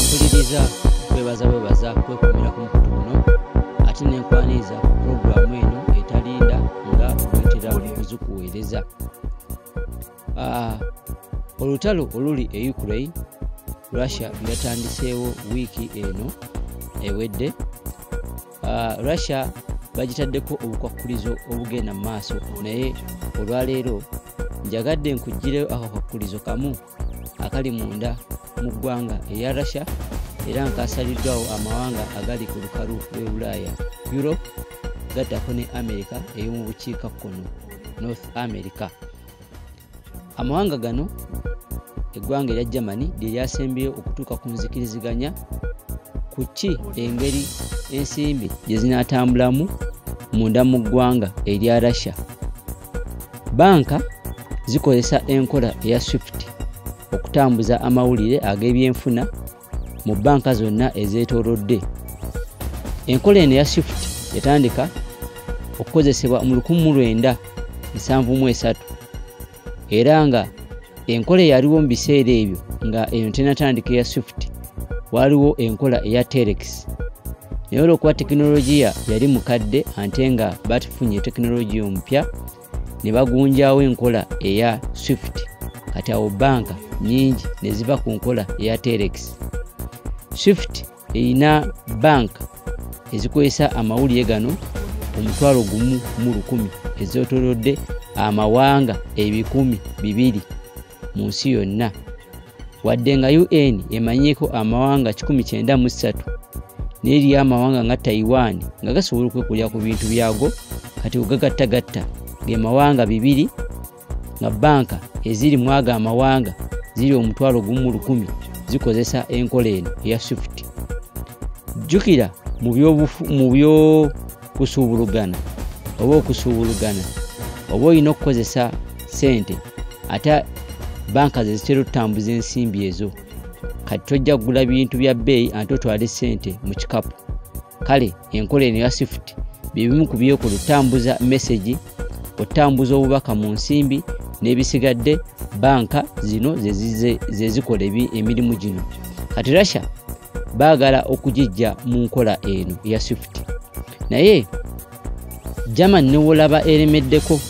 mpuliriza kwebaza kwekumira ku mukutu guno ate nenkwaniza ku puroguramu eno etalinda nga bwetera okuzikuweereza. Olutalo oluli e Ukraine, Russia yatandiseewo wiiki eno ewedde. Russia bagitaddeko obukwakulizo obugenda mu maaso, naye olwaleero njagadde nkuggireyo akakwakulizo kamu akali munda mu ggwanga eya Russia era nkasaliddwawo amawanga agali ku lukalu lw'e Bulaaya, Europe gaddako ne America ey'omu bukiikakkono, North America. Amawanga gano eggwanga erya Germany lye lyasembyeyo okutuuka ku nzikiriziganya ku ki engeri ensimbi gye zinaatambulamu munda mu ggwanga erya Russia. Banka zikozesa enkola eya SWIFT okutambuza amawulire ag'ebyenfuna mu banka zonna ezeetoolodde. Enkola eno eya SWIFT yatandika okukozesebwa mu 1973 era nga enkola yaliwo mu biseera ebyo nga eno tenatandika eya SWIFT, waliwo enkola eya Telex. Naye olw'okuba tekinologiya yali mukadde ate nga batufunye tekinologiya omupya ne bagunjaawo enkola eya SWIFT, kati awo banka nyingi ne ziva ku nkola eya Telex. SWIFT erina banka ezikozesa amawulire gano 1,100 ezeetoolodde amawanga 200,000 mu nsi yonna, wadde nga UN emanyiiko amawanga 193 n'eri amawanga nga Taiwan nga gasobola okwekulira ku bintu byago kati ogagattagatta ge mawanga 2 nga banka eziri mu ago amawanga ziri 1,100 zikozesa enkola eno eya SWIFT. Jjukira mu byokusuubulugana oba okusuubulugana oba olina okukozesa sente ate banka ze zitera okutambuza ensimbi ezo, kati tojja kugula bintu bya bbeeyi ate otwale sente mu kikapu. Kale enkola eno ya SWIFT bibimu ku byokola otambuza message, otambuza obubaka mu nsimbi, n'ebisigadde banka zino ze zikola emirimu gino. Kati Russia baagala okugijja mu nkola eno eya SWIFT, naye Germany ne wolaba eremeddeko,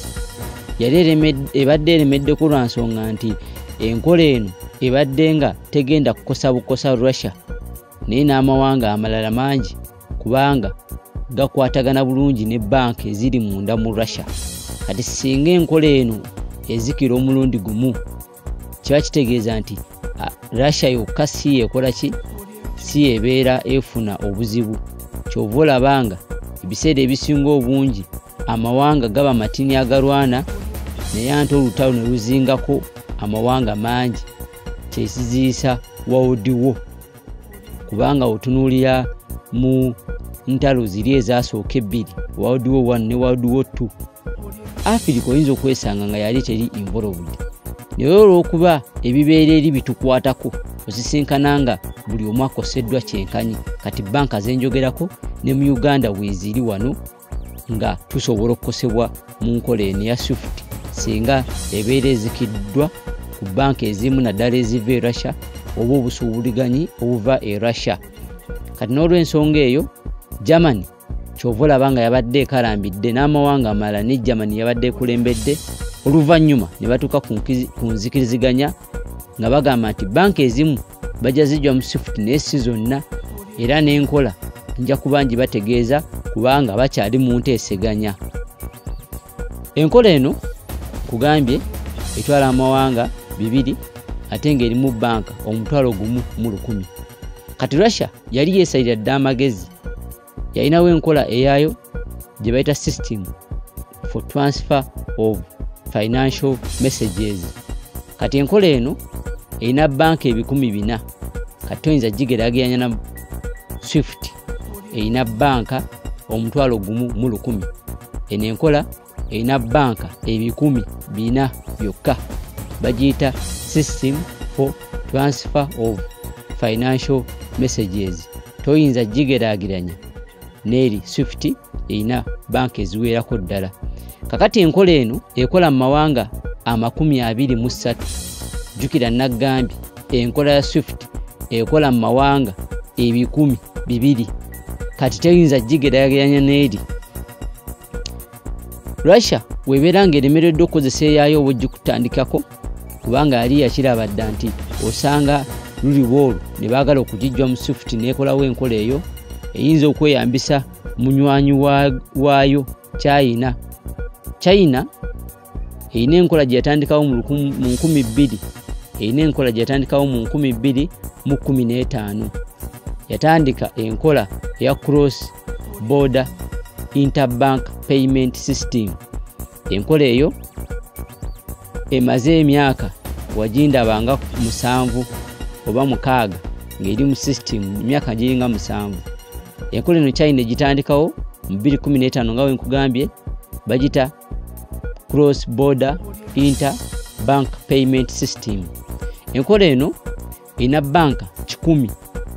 ebadde eremeddeko lwa nsonga nti enkola eno ebadde nga tegenda kukosa bukosa Russia naye n'amawanga amalala mangi kubanga gakwatagana bulungi ne banka eziri munda mu Russia. Kati singa enkola eno ezikira omulundi gumu, kiba kitegeeza nti Russia yokka si ekola ki, si ebeera efuna obuzibu. Kyova olabanga ebiseera ebisinga obungi amawanga gaba matini agalwana naye ate olutalo ne luzingako amawanga mangi, kyesiziisa World War, kubanga otunuulira mu ntalo ziri ezasooka ebbiri, World War I ne World War II, Africa oyinza okwesanga nga yali teri involved. Naye olw'okuba ebibeera eri bitukwatako osisinkana nga buli omu akoseddwa kyenkanyi, kati banka zenjogerako ne mu Uganda weeziri wano nga tusobola okukosebwa mu nkola eno ya SWIFT singa ebeera ezikiddwa ku banka ezimu naddala eziva e Russia oba obusuubuliganyi obuva e Russia. Kati n'olw'ensonga eyo Germany kyova olaba nga yabadde ekalambidde n'amawanga amalala ne Germany yabadde ekulembedde, oluvannyuma ne batuuka ku nzikiriziganya nga bagamba nti banka ezimu bajja zijja mu SWIFT naye si zonna, era n'enkola nja kuba ngibategeeza kubanga bakyali mu nteeseganya. Enkola eno kugambye etwala amawanga 2 ate ng'erimu banka 1,100. Kati Russia yali yeesalira dda amagezi, yalinawo enkola eyaayo gye bayita System for Transfer of Financial Messages. Kati enkola eno erina banka 400,000, kati oyinza gigeraageranya na SWIFT erina banka 1,100. Eno enkola erina banka 400 byokka, bagiyita System for Transfer of Financial Messages. Toyinza gigeraageranya n'eri SWIFT erina banka eziwerako ddala. Kakati enkola eno ekola mu mawanga 23. Jjukira nagambye enkola ya SWIFT ekola mu mawanga 200 kati teyinza gigeraganya n'eri. Russia webeera ng'eremereddwa okukozesa eyaayo oba ogikutandikako kubanga yali yakiraba dda nti osanga luliwo olwo ne baagala okugijjwa mu SWIFT n'ekolawo enkola eyo eyinza okweyambisa munywanyi waayo China. China erina enkola gye yatandikawo mu 2000, erina enkola gye yatandikawo mu 2015. Yatandika enkola eya cross border Interbank payment system. Enkola eyo emaze emyaka wagindabanga 7 oba 6 ng'eri mu system emyaka giringa 7. Enkola eno China gitandikawo mu 2015 nga wenkugambye bagita cross border interbank payment system. Enkola eno ina banka 10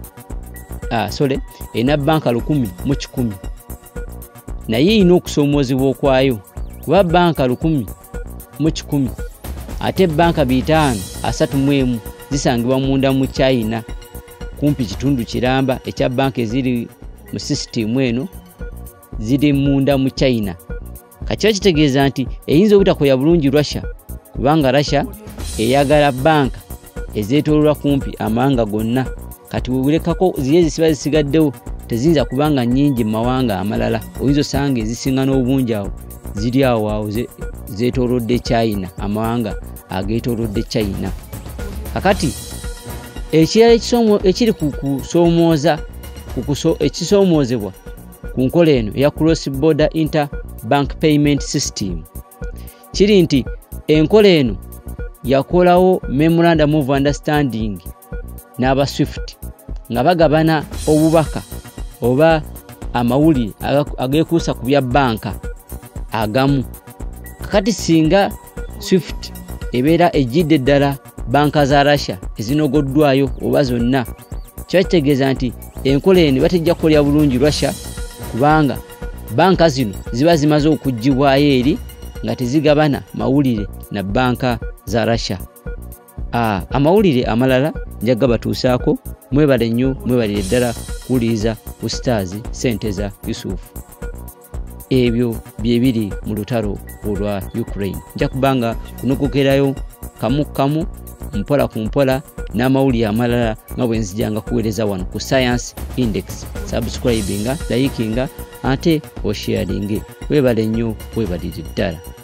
ina banka 1,010 naye ina okusoomozebwa okwayo kuba banka 1,010 ate banka 531 zisangibwa munda mu China kumpi kitundu kiramba ekya banka eziri mu system eno ziri munda mu China. Kati kitegeeza nti eyinza obutakoya bulungi Russia kubanga Russia eyagala banka ezeetoololwa kumpi amawanga gonna. Kati webulekako ziye zisiba zisigaddewo teziyinza kubanga nnyingi mu mawanga amalala. Oyinza osanga ezisinga n'obungi awo ziri awo zeetoolodde China, amawanga ageetoolodde China. Kakati ekirala ekiri ku kusoomooza ekisoomoozebwa ku nkola eno eya cross border interbank payment system kiri nti enkola eno yakolawo memorandum of understanding n'aba SWIFT nga bagabana obubaka oba amawulire ageekuusa ku bya banka agamu. Kakati singa SWIFT ebeera ejjidde ddala banka za Russia ezinogoddwayo oba zonna, kiba kitegeeza nti enkola eno batejja kukolera bulungi Russia kubanga banka zino ziba zimaze okuggibwayo eri nga tezigabana mawulire na banka za Russia. Amawulire amalala njaga batuusaako. Mwebale nnyo, mwebalire ddala kuwuliriza ku Stars Senteza Yusufu. Ebyo bye biri mu lutalo olwa Ukraine. Nja kubanga kunokokerayo kamu mpola ku mpola n'amawulire amalala nga bwe nzijanga kuweereza wano ku Science Index. Subscribinga, likinga ate osharinge. Webale nnyo, webalire ddala.